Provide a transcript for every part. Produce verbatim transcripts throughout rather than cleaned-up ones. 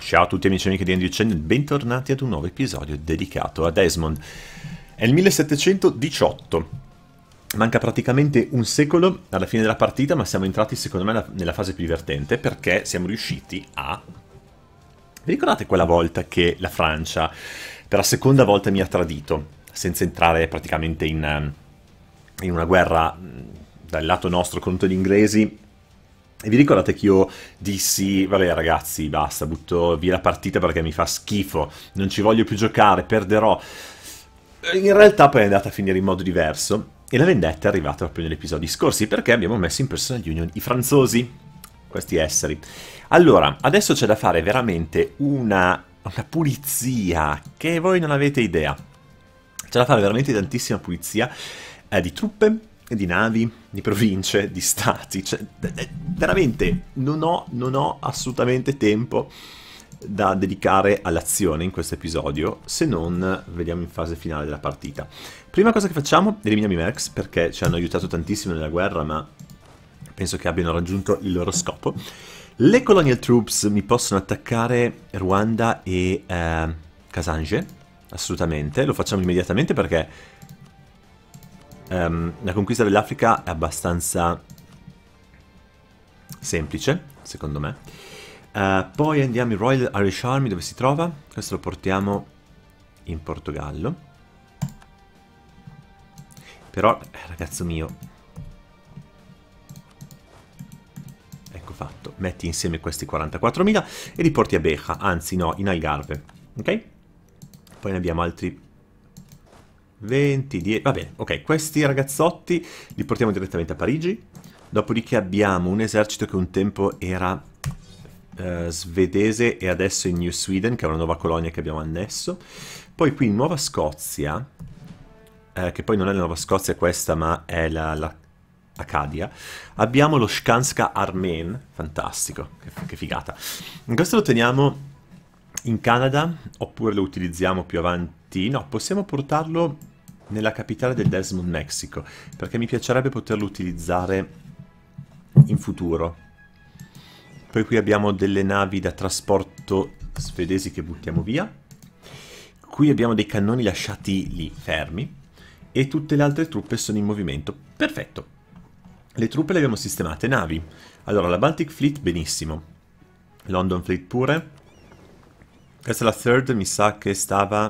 Ciao a tutti amici e amiche di Andrew Channel, bentornati ad un nuovo episodio dedicato a Desmond. È il millesettecentodiciotto, manca praticamente un secolo alla fine della partita, ma siamo entrati secondo me nella fase più divertente perché siamo riusciti a... Vi ricordate quella volta che la Francia per la seconda volta mi ha tradito, senza entrare praticamente in, in una guerra dal lato nostro contro gli inglesi? E vi ricordate che io dissi, vabbè ragazzi, basta, butto via la partita perché mi fa schifo, non ci voglio più giocare, perderò. In realtà poi è andata a finire in modo diverso, e la vendetta è arrivata proprio negli episodi scorsi, perché abbiamo messo in personal union i franzosi, questi esseri. Allora, adesso c'è da fare veramente una, una pulizia, che voi non avete idea. C'è da fare veramente tantissima pulizia eh, di truppe, di navi, di province, di stati, cioè, veramente non ho, non ho assolutamente tempo da dedicare all'azione in questo episodio, se non vediamo in fase finale della partita. Prima cosa che facciamo, eliminiamo i mercs, perché ci hanno aiutato tantissimo nella guerra, ma penso che abbiano raggiunto il loro scopo. Le colonial troops mi possono attaccare Ruanda e eh, Kasange, assolutamente, lo facciamo immediatamente perché Um, la conquista dell'Africa è abbastanza semplice, secondo me. Uh, poi andiamo in Royal Irish Army, dove si trova? Questo lo portiamo in Portogallo. Però, eh, ragazzo mio, ecco fatto. Metti insieme questi quarantaquattromila e li porti a Beja, anzi no, in Algarve. Ok? Poi ne abbiamo altri venti, dieci, va bene, ok, questi ragazzotti li portiamo direttamente a Parigi, dopodiché abbiamo un esercito che un tempo era eh, svedese e adesso è in New Sweden, che è una nuova colonia che abbiamo annesso, poi qui in Nuova Scozia, eh, che poi non è la Nuova Scozia questa, ma è la, la Acadia, abbiamo lo Skanska Armen, fantastico, che, che figata, questo lo teniamo in Canada, oppure lo utilizziamo più avanti? No, possiamo portarlo nella capitale del Desmond, Messico, perché mi piacerebbe poterlo utilizzare in futuro. Poi qui abbiamo delle navi da trasporto svedesi che buttiamo via. Qui abbiamo dei cannoni lasciati lì, fermi, e tutte le altre truppe sono in movimento. Perfetto. Le truppe le abbiamo sistemate, navi. Allora, la Baltic Fleet, benissimo. London Fleet pure. Questa è la third, mi sa che stava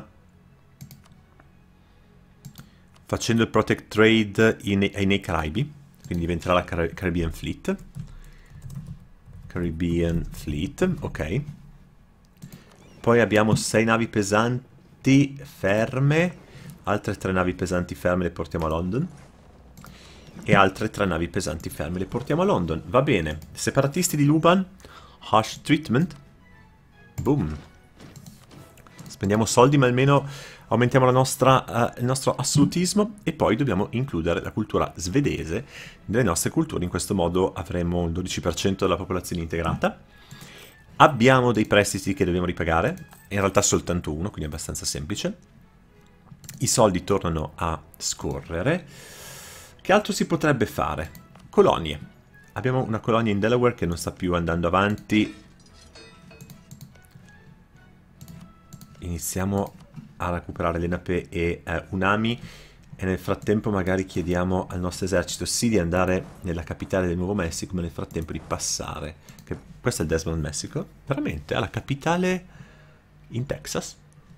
facendo il Protect Trade in, nei Caraibi, quindi diventerà la Car Caribbean Fleet. Caribbean Fleet, ok. Poi abbiamo sei navi pesanti ferme, altre tre navi pesanti ferme le portiamo a London, e altre tre navi pesanti ferme le portiamo a London. Va bene, separatisti di Luban, Harsh Treatment, boom. Spendiamo soldi, ma almeno aumentiamo la nostra, uh, il nostro assolutismo, e poi dobbiamo includere la cultura svedese nelle nostre culture. In questo modo avremo il dodici per cento della popolazione integrata. Abbiamo dei prestiti che dobbiamo ripagare, in realtà soltanto uno, quindi è abbastanza semplice. I soldi tornano a scorrere. Che altro si potrebbe fare? Colonie. Abbiamo una colonia in Delaware che non sta più andando avanti. Iniziamo a recuperare Lenape e eh, Unami, e nel frattempo magari chiediamo al nostro esercito sì di andare nella capitale del Nuovo Messico, ma nel frattempo di passare, che questo è il Desmond, Messico, veramente, ha la capitale in Texas?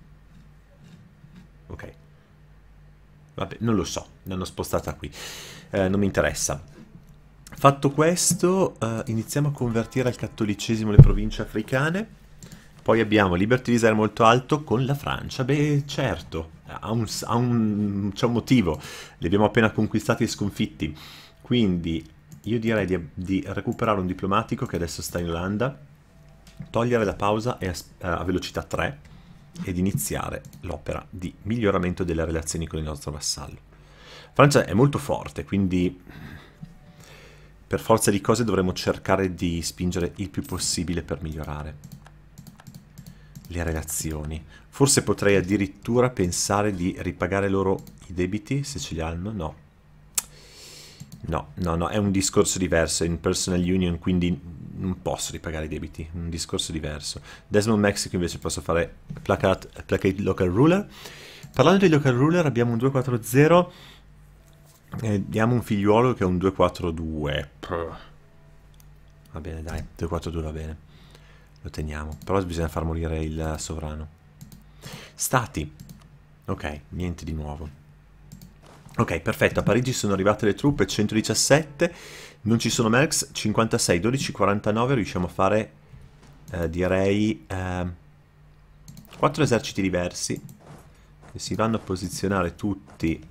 Ok, vabbè, non lo so, l'hanno spostata qui, eh, non mi interessa. Fatto questo, eh, iniziamo a convertire al cattolicesimo le province africane. Poi abbiamo Liberty Reserve molto alto con la Francia. Beh, certo, ha un, ha un, c'è un motivo. Li abbiamo appena conquistati e sconfitti. Quindi io direi di, di recuperare un diplomatico che adesso sta in Olanda, togliere la pausa e a, a velocità tre ed iniziare l'opera di miglioramento delle relazioni con il nostro vassallo. Francia è molto forte, quindi per forza di cose dovremo cercare di spingere il più possibile per migliorare le relazioni. Forse potrei addirittura pensare di ripagare loro i debiti, se ce li hanno. No. No, no, no, è un discorso diverso, in personal union, quindi non posso ripagare i debiti, un discorso diverso. Desmond Mexico invece posso fare placate, placate local ruler. Parlando di local ruler abbiamo un due quattro zero, eh, diamo un figliuolo che è un due quattro due. Va bene, dai, due quattro due va bene, lo teniamo, però bisogna far morire il sovrano. Stati, ok, niente di nuovo. Ok, perfetto, a Parigi sono arrivate le truppe, centodiciassette, non ci sono mercs, cinquantasei, dodici, quarantanove, riusciamo a fare, eh, direi, eh, quattro eserciti diversi, che si vanno a posizionare tutti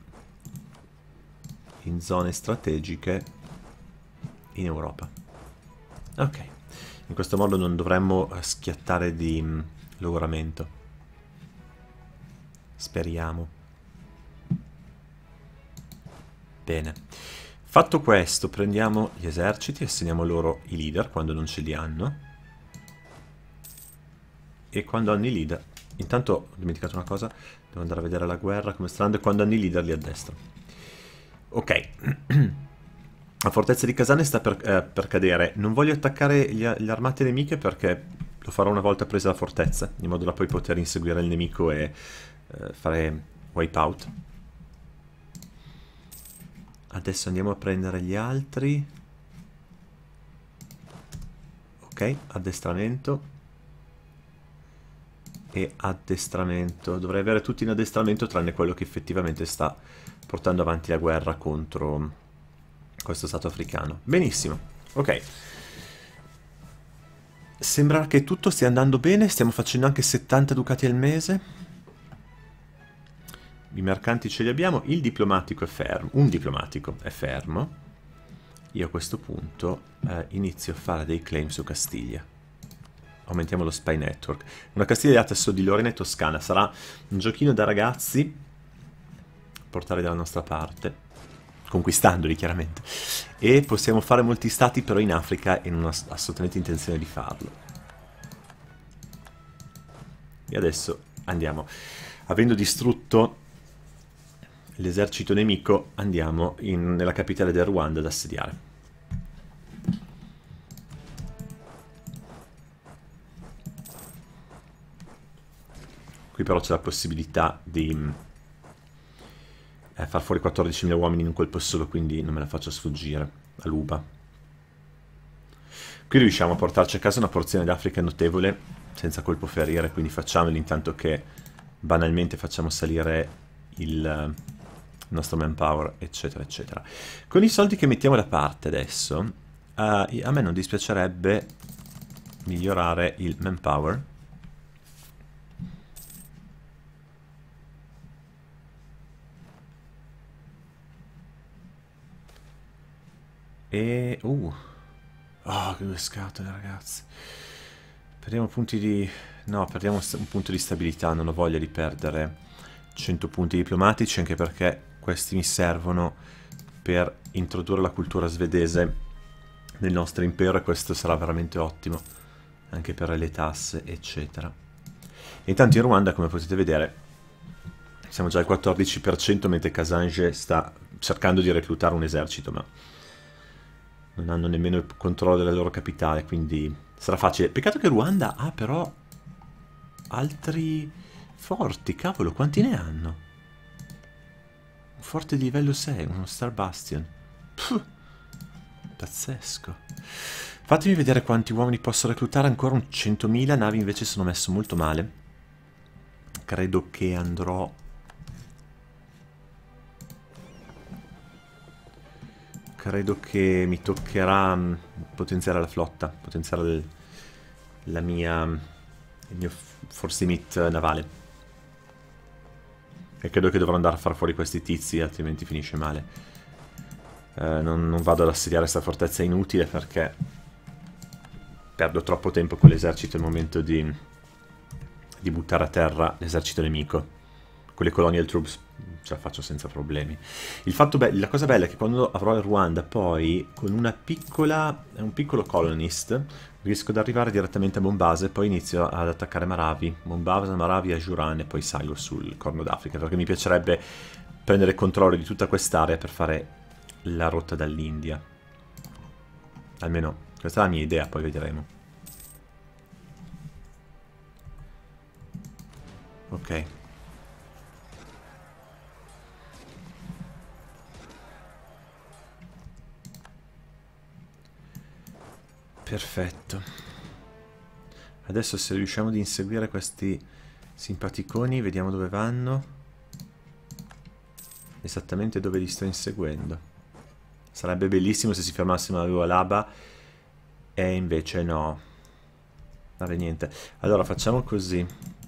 in zone strategiche in Europa. Ok, in questo modo non dovremmo schiattare di mh, logoramento. Speriamo. Bene. Fatto questo, prendiamo gli eserciti, assegniamo loro i leader quando non ce li hanno. E quando hanno i leader... Intanto ho dimenticato una cosa, devo andare a vedere la guerra come sta andando, e quando hanno i leader li addestro. Ok. La fortezza di Kazan sta per, eh, per cadere. Non voglio attaccare gli, le armate nemiche perché lo farò una volta presa la fortezza, in modo da poi poter inseguire il nemico e eh, fare wipeout. Adesso andiamo a prendere gli altri. Ok, addestramento. E addestramento. Dovrei avere tutti in addestramento tranne quello che effettivamente sta portando avanti la guerra contro questo stato africano. Benissimo. Ok. Sembra che tutto stia andando bene. Stiamo facendo anche settanta ducati al mese. I mercanti ce li abbiamo. Il diplomatico è fermo. Un diplomatico è fermo. Io a questo punto eh, inizio a fare dei claim su Castiglia. Aumentiamo lo Spy Network. Una Castiglia adesso di Lorena e Toscana. Sarà un giochino da ragazzi, portare dalla nostra parte, conquistandoli chiaramente. E possiamo fare molti stati però in Africa e non ho assolutamente intenzione di farlo. E adesso andiamo. Avendo distrutto l'esercito nemico, andiamo in, nella capitale del Ruanda ad assediare. Qui però c'è la possibilità di eh, far fuori quattordicimila uomini in un colpo solo, quindi non me la faccio sfuggire a Luba. Qui riusciamo a portarci a casa una porzione d'Africa notevole senza colpo ferire, quindi facciamolo intanto che banalmente facciamo salire il nostro manpower, eccetera, eccetera. Con i soldi che mettiamo da parte adesso, uh, a me non dispiacerebbe migliorare il manpower. E... Uh. Oh, che due scatole, ragazzi. Perdiamo punti di... No, perdiamo un punto di stabilità. Non ho voglia di perdere cento punti diplomatici, anche perché questi mi servono per introdurre la cultura svedese nel nostro impero, e questo sarà veramente ottimo, anche per le tasse, eccetera. E intanto in Ruanda, come potete vedere, siamo già al quattordici per cento, mentre Kasange sta cercando di reclutare un esercito, ma non hanno nemmeno il controllo della loro capitale, quindi sarà facile. Peccato che Ruanda ha però altri forti, cavolo, quanti ne hanno? Un forte di livello sei, uno Star Bastion. Puh, pazzesco. Fatemi vedere quanti uomini posso reclutare, ancora un centomila, navi invece sono messo molto male. Credo che andrò... Credo che mi toccherà potenziare la flotta, potenziare il, la mia, il mio force meet navale. E credo che dovrò andare a far fuori questi tizi, altrimenti finisce male. Eh, non, non vado ad assediare questa fortezza inutile perché perdo troppo tempo con l'esercito al momento di, di buttare a terra l'esercito nemico. Con le colonial troops ce la faccio senza problemi. Il fatto la cosa bella è che quando avrò il Ruanda, poi con una piccola un piccolo colonist riesco ad arrivare direttamente a Mombasa e poi inizio ad attaccare Maravi, Mombasa, Maravi, Ajuran, e poi salgo sul Corno d'Africa, perché mi piacerebbe prendere controllo di tutta quest'area per fare la rotta dall'India. Almeno Questa è la mia idea, poi vedremo. Ok. Perfetto. Adesso se riusciamo ad inseguire questi simpaticoni, vediamo dove vanno. Esattamente dove li sto inseguendo. Sarebbe bellissimo se si fermassimo alla Lualaba, e invece no. Vabbè, niente. Allora facciamo così.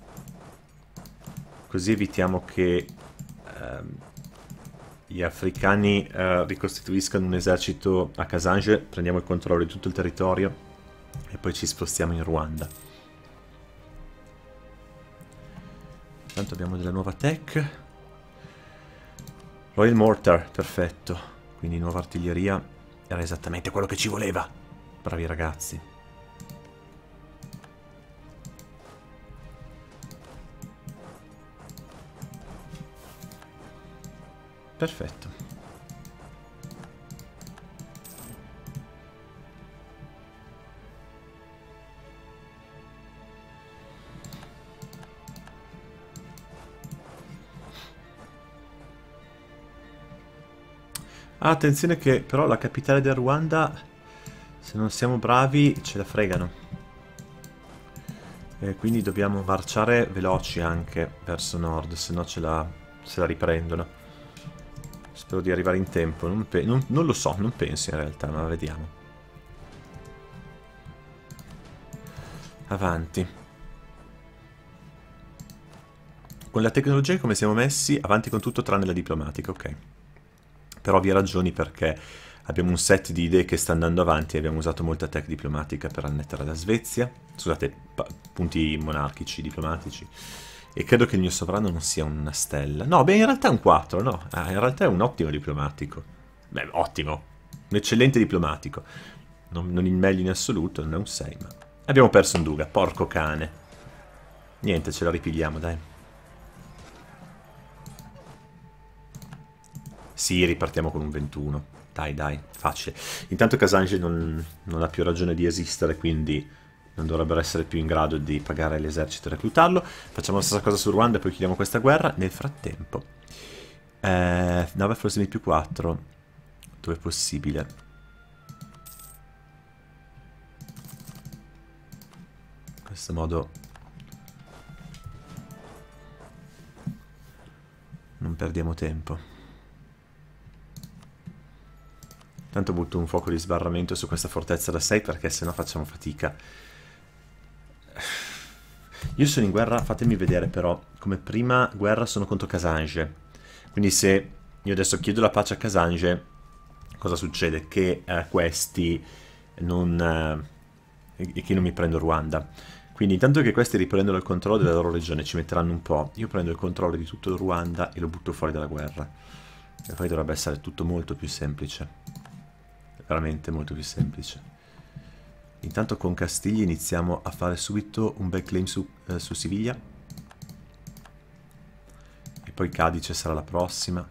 Così evitiamo che ehm, gli africani eh, ricostituiscano un esercito a Kasange, prendiamo il controllo di tutto il territorio e poi ci spostiamo in Ruanda. Intanto abbiamo della nuova tech. Royal Mortar, perfetto. Quindi nuova artiglieria. Era esattamente quello che ci voleva. Bravi ragazzi. Perfetto. Ah, attenzione che però la capitale del Ruanda, se non siamo bravi, ce la fregano. E quindi dobbiamo marciare veloci anche verso nord, se no ce la, se la riprendono. Spero di arrivare in tempo. Non, non, non lo so, non penso in realtà, ma vediamo. Avanti. Con la tecnologia come siamo messi, avanti con tutto tranne la diplomatica, ok. Per ovvie ragioni, perché abbiamo un set di idee che sta andando avanti e abbiamo usato molta tech diplomatica per annettere la Svezia. Scusate, punti monarchici, diplomatici. E credo che il mio sovrano non sia una stella. No, beh, in realtà è un quattro, no? Ah, in realtà è un ottimo diplomatico. Beh, ottimo. Un eccellente diplomatico. Non, non il meglio in assoluto, non è un sei, ma... Abbiamo perso un Duga, porco cane. Niente, ce la ripigliamo, dai. Sì, ripartiamo con un ventuno. Dai, dai, facile. Intanto Kasange non, non ha più ragione di esistere, quindi non dovrebbero essere più in grado di pagare l'esercito e reclutarlo. Facciamo la stessa cosa su Ruanda e poi chiudiamo questa guerra. Nel frattempo, eh, nove forse di più quattro, dove è possibile. In questo modo non perdiamo tempo. Tanto butto un fuoco di sbarramento su questa fortezza da sei, perché sennò facciamo fatica. Io sono in guerra, fatemi vedere però, come prima guerra sono contro Kasange. Quindi se io adesso chiedo la pace a Kasange, cosa succede? Che eh, questi non... Eh, che non mi prendo Ruanda. Quindi intanto che questi riprendono il controllo della loro regione, ci metteranno un po'. Io prendo il controllo di tutto il Ruanda e lo butto fuori dalla guerra. E poi dovrebbe essere tutto molto più semplice. Veramente molto più semplice. Intanto con Castiglia iniziamo a fare subito un bel claim su, eh, su Siviglia. E poi Cadice sarà la prossima.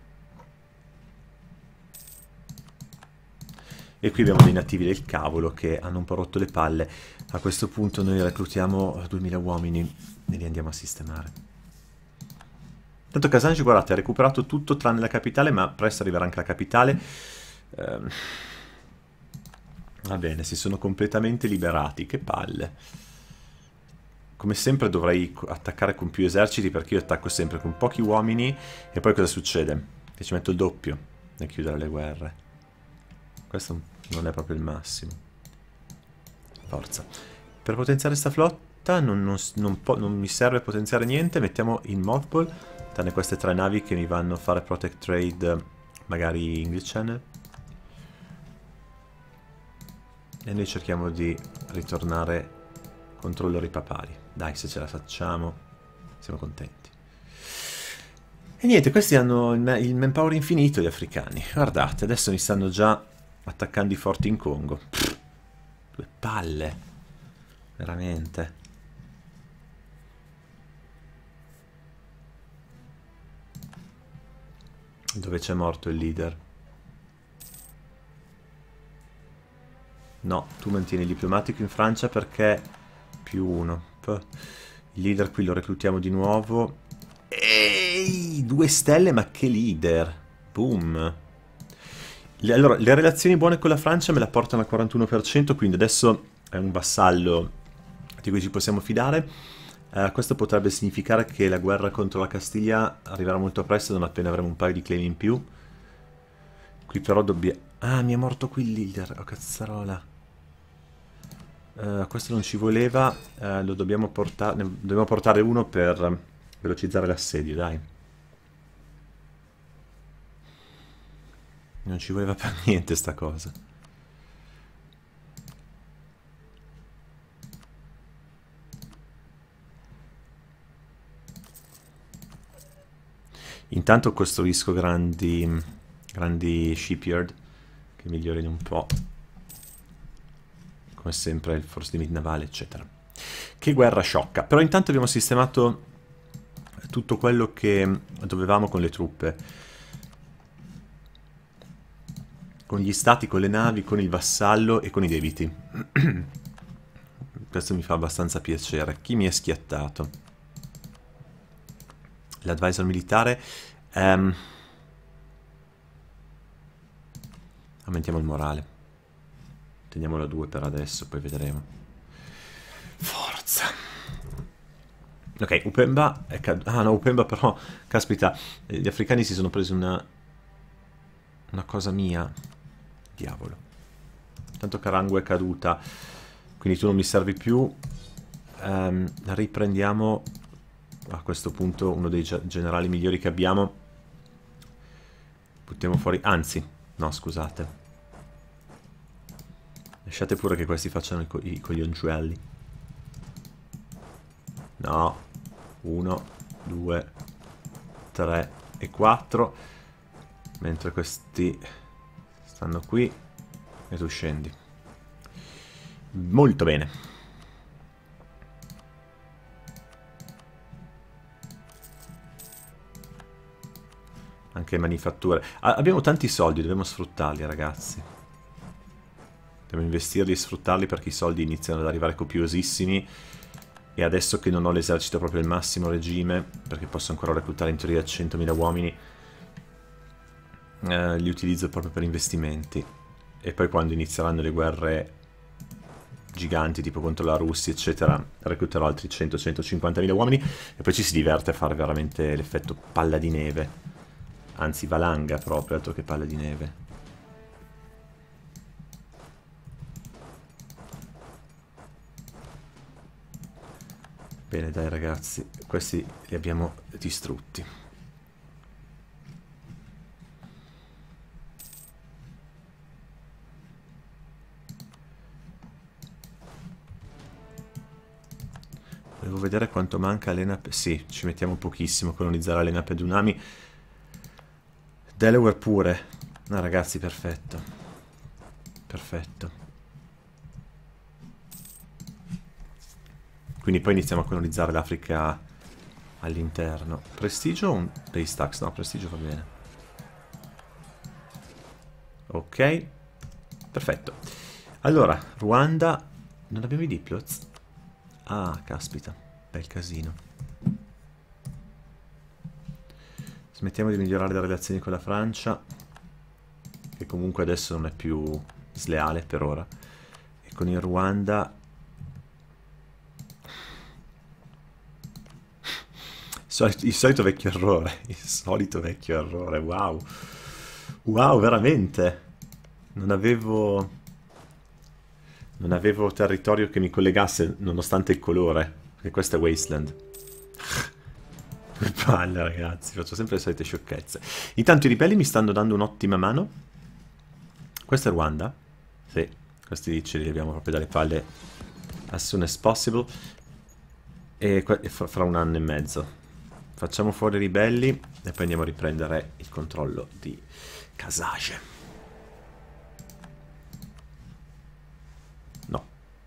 E qui abbiamo dei nativi del cavolo che hanno un po' rotto le palle. A questo punto noi reclutiamo duemila uomini e li andiamo a sistemare. Tanto Kasange, guardate, ha recuperato tutto tranne la capitale, ma presto arriverà anche la capitale. Ehm... Va bene, si sono completamente liberati, che palle. Come sempre dovrei attaccare con più eserciti, perché io attacco sempre con pochi uomini e poi cosa succede? Che ci metto il doppio nel chiudere le guerre. Questo non è proprio il massimo. Forza. Per potenziare sta flotta non, non, non, non mi serve potenziare niente, mettiamo in mothball, tranne queste tre navi che mi vanno a fare protect trade, magari English Channel. E noi cerchiamo di ritornare controllori papali. Dai, se ce la facciamo, siamo contenti. E niente, questi hanno il, il manpower infinito, gli africani. Guardate, adesso mi stanno già attaccando i forti in Congo. Pff, due palle. Veramente. Dove c'è morto il leader? No, tu mantieni il diplomatico in Francia perché più uno. Il leader qui lo reclutiamo di nuovo. Ehi, due stelle, ma che leader. Boom. Le, allora, le relazioni buone con la Francia me la portano al quarantuno per cento, quindi adesso è un vassallo di cui ci possiamo fidare. Uh, questo potrebbe significare che la guerra contro la Castiglia arriverà molto presto, non appena avremo un paio di claim in più. Qui però dobbiamo... Ah, mi è morto qui il leader. Oh, cazzarola. Uh, questo non ci voleva. Uh, lo dobbiamo portare... Ne dobbiamo portare uno per velocizzare l'assedio, dai. Non ci voleva per niente sta cosa. Intanto costruisco grandi, grandi shipyard che migliorino un po'. Come sempre il force limit navale, eccetera. Che guerra sciocca. Però intanto abbiamo sistemato tutto quello che dovevamo con le truppe. Con gli stati, con le navi, con il vassallo e con i debiti. Questo mi fa abbastanza piacere. Chi mi è schiattato? L'advisor militare. Um, aumentiamo il morale. Teniamolo a due per adesso, poi vedremo. Forza. Ok, Upemba è caduto. Ah no, Upemba però, caspita, gli africani si sono presi una... Una cosa mia. Diavolo. Tanto Carango è caduta, quindi tu non mi servi più. Um, riprendiamo... A questo punto uno dei generali migliori che abbiamo. Buttiamo fuori... Anzi, no, scusate. Lasciate pure che questi facciano i, co i cogliongiuelli. No. Uno, due, tre e quattro. Mentre questi stanno qui. E tu scendi. Molto bene. Anche manifatture. Ah, abbiamo tanti soldi, dobbiamo sfruttarli, ragazzi. Dobbiamo investirli e sfruttarli perché i soldi iniziano ad arrivare copiosissimi. E adesso che non ho l'esercito proprio al massimo regime, perché posso ancora reclutare in teoria centomila uomini, eh, li utilizzo proprio per investimenti. E poi quando inizieranno le guerre giganti, tipo contro la Russia, eccetera, recluterò altri cento centocinquantamila uomini e poi ci si diverte a fare veramente l'effetto palla di neve. Anzi, valanga proprio, altro che palla di neve. Bene, dai ragazzi, questi li abbiamo distrutti. Devo vedere quanto manca Lena... Sì, ci mettiamo pochissimo a colonizzare Lena Pedunami. Delaware pure. No, ragazzi, perfetto. Perfetto. Quindi poi iniziamo a colonizzare l'Africa all'interno. Prestigio o un base tax? No, prestigio va bene. Ok. Perfetto. Allora, Ruanda... Non abbiamo i diplots? Ah, caspita. Bel casino. Smettiamo di migliorare le relazioni con la Francia, che comunque adesso non è più sleale per ora. E con il Ruanda... Il solito vecchio errore. Il solito vecchio errore, wow. Wow, veramente. Non avevo... Non avevo territorio che mi collegasse, nonostante il colore. Perché questo è Wasteland. Che palle, ragazzi, faccio sempre le solite sciocchezze. Intanto i ribelli mi stanno dando un'ottima mano. Questo è Ruanda? Sì, questi ce li abbiamo proprio dalle palle as soon as possible. E fra un anno e mezzo. Facciamo fuori i ribelli e poi andiamo a riprendere il controllo di Kasage. No.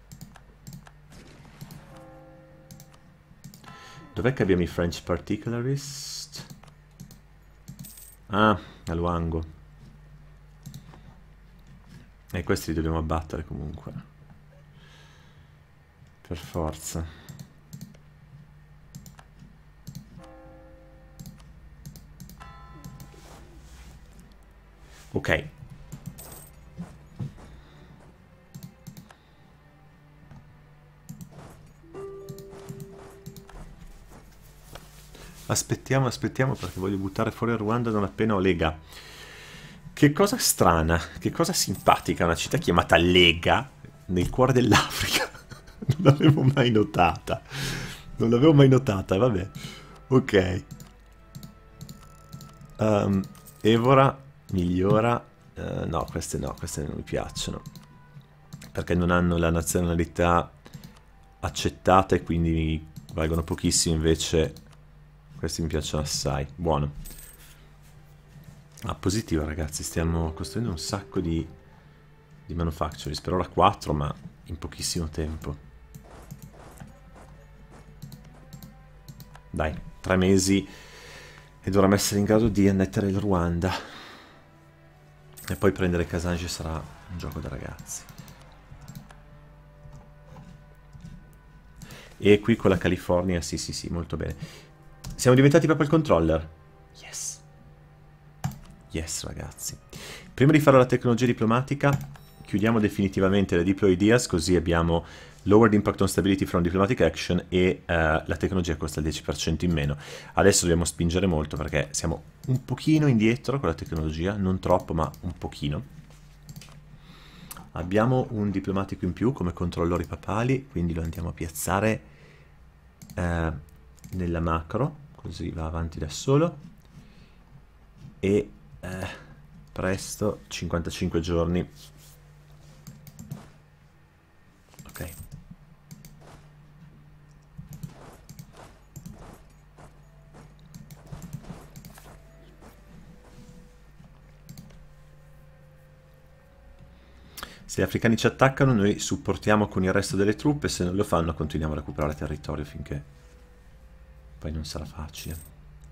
Dov'è che abbiamo i French Particularist? Ah, a Luango. E questi li dobbiamo abbattere comunque. Per forza. Ok. Aspettiamo, aspettiamo perché voglio buttare fuori il Ruanda non appena ho Lega. Che cosa strana, che cosa simpatica, una città chiamata Lega nel cuore dell'Africa. Non l'avevo mai notata. Non l'avevo mai notata, vabbè. Ok. Um, Evora migliora. Uh, no, queste no, queste non mi piacciono. Perché non hanno la nazionalità accettata e quindi valgono pochissimo, invece questi mi piacciono assai. Buono. Ah, positivo ragazzi, stiamo costruendo un sacco di, di manufactories, per ora quattro, ma in pochissimo tempo. Dai, tre mesi e dovremmo essere in grado di annettere il Ruanda. E poi prendere Kasanji sarà un gioco da ragazzi. E qui con la California, sì sì sì, molto bene. Siamo diventati proprio il controller. Yes. Yes, ragazzi. Prima di fare la tecnologia diplomatica, chiudiamo definitivamente le Deploy Ideas, così abbiamo Lowered Impact on Stability from Diplomatic Action e uh, la tecnologia costa il dieci per cento in meno. Adesso dobbiamo spingere molto perché siamo un pochino indietro con la tecnologia, non troppo, ma un pochino. Abbiamo un diplomatico in più come controllori papali, quindi lo andiamo a piazzare uh, nella macro, così va avanti da solo. E Eh, presto, cinquantacinque giorni. Ok. Se gli africani ci attaccano, noi supportiamo con il resto delle truppe, se non lo fanno continuiamo a recuperare territorio finché poi non sarà facile.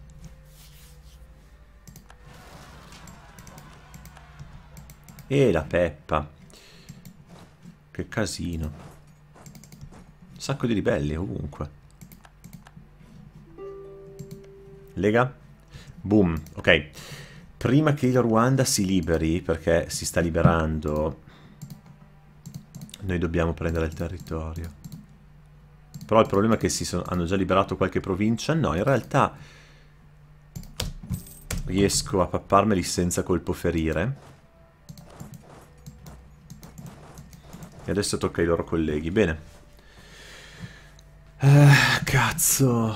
E la Peppa. Che casino. Un sacco di ribelli ovunque. Lega. Boom. Ok. Prima che il Ruanda si liberi, perché si sta liberando, noi dobbiamo prendere il territorio. Però il problema è che si sono, hanno già liberato qualche provincia. No, in realtà riesco a papparmeli senza colpo ferire. E adesso tocca ai loro colleghi. Bene. Eh, cazzo.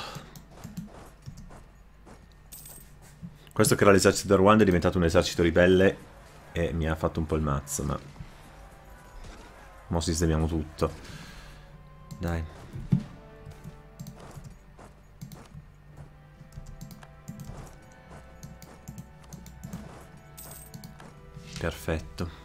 Questo che era l'esercito del Ruanda è diventato un esercito ribelle e mi ha fatto un po' il mazzo, ma mo sistemiamo tutto. Dai. Perfetto.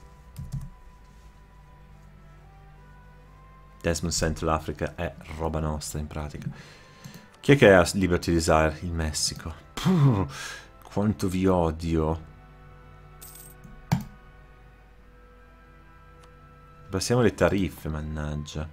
Desmond Central Africa è roba nostra in pratica. Chi è che ha Liberty Desire? Il Messico. Puh, quanto vi odio. Passiamo le tariffe, mannaggia.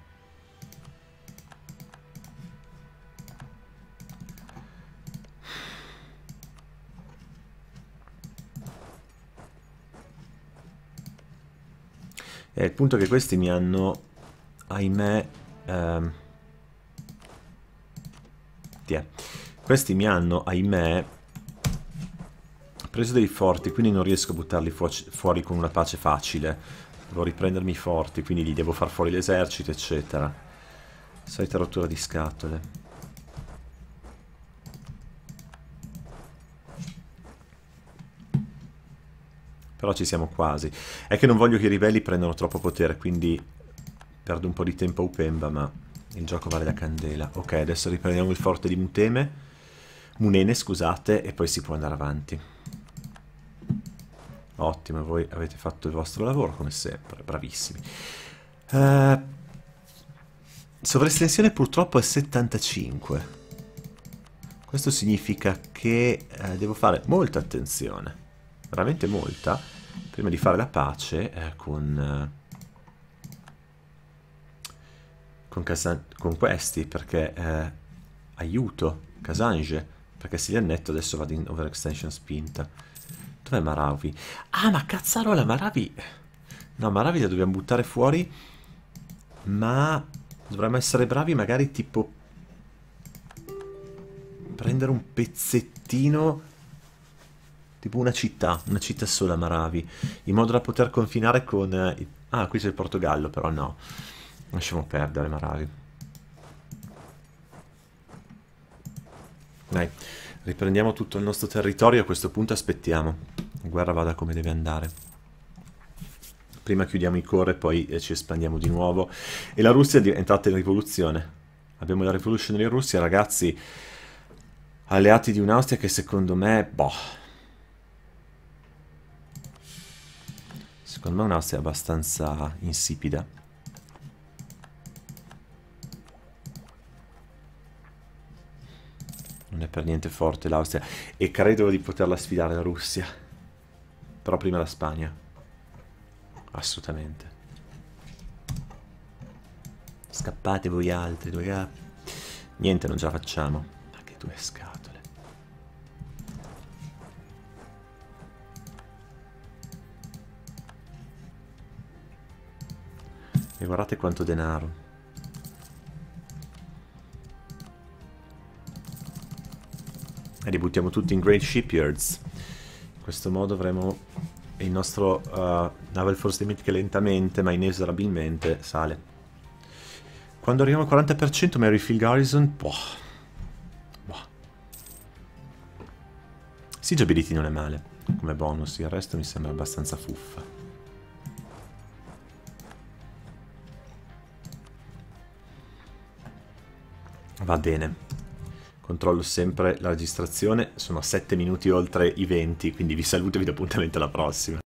E il punto è che questi mi hanno, ahimè, ehm, tiè. Questi mi hanno, ahimè, preso dei forti, quindi non riesco a buttarli fu fuori con una pace facile. Devo riprendermi i forti, quindi gli devo far fuori l'esercito, eccetera. Solita rottura di scatole. Però ci siamo quasi. È che non voglio che i ribelli prendano troppo potere, quindi perdo un po' di tempo a Upemba, ma il gioco vale la candela. Ok, adesso riprendiamo il forte di Muteme. Munene, scusate, e poi si può andare avanti. Ottimo, voi avete fatto il vostro lavoro, come sempre. Bravissimi. Uh, sovraestensione purtroppo è settantacinque. Questo significa che uh, devo fare molta attenzione. Veramente molta, prima di fare la pace eh, con, eh, con, Casan con questi, perché eh, aiuto Kasange, perché Siliannetto adesso va in overextension spinta. Dov'è Maravi? Ah, ma cazzarola, Maravi... No, Maravi la dobbiamo buttare fuori, ma dovremmo essere bravi magari tipo prendere un pezzettino, tipo una città, una città sola Maravi, in modo da poter confinare con... Eh, ah, qui c'è il Portogallo, però no. Lasciamo perdere Maravi. Dai, riprendiamo tutto il nostro territorio, a questo punto aspettiamo. La guerra vada come deve andare. Prima chiudiamo i core, poi eh, ci espandiamo di nuovo. E la Russia è entrata in rivoluzione. Abbiamo la rivoluzione in Russia, ragazzi, alleati di un'Austria che secondo me, boh... Secondo me un'Austria abbastanza insipida. Non è per niente forte l'Austria. E credo di poterla sfidare la Russia. Però prima la Spagna. Assolutamente. Scappate voi altri, due gatti. Niente, non ce la facciamo. Ma che due scatole. E guardate quanto denaro. E li buttiamo tutti in Great Shipyards. In questo modo avremo il nostro uh, Naval Force Limit che lentamente ma inesorabilmente sale. Quando arriviamo al quaranta per cento Maryfield Garrison, boh. Boh. Siege Ability non è male come bonus, il resto mi sembra abbastanza fuffa. Va bene. Controllo sempre la registrazione, sono sette minuti oltre i venti, quindi vi saluto e vi do appuntamento alla prossima.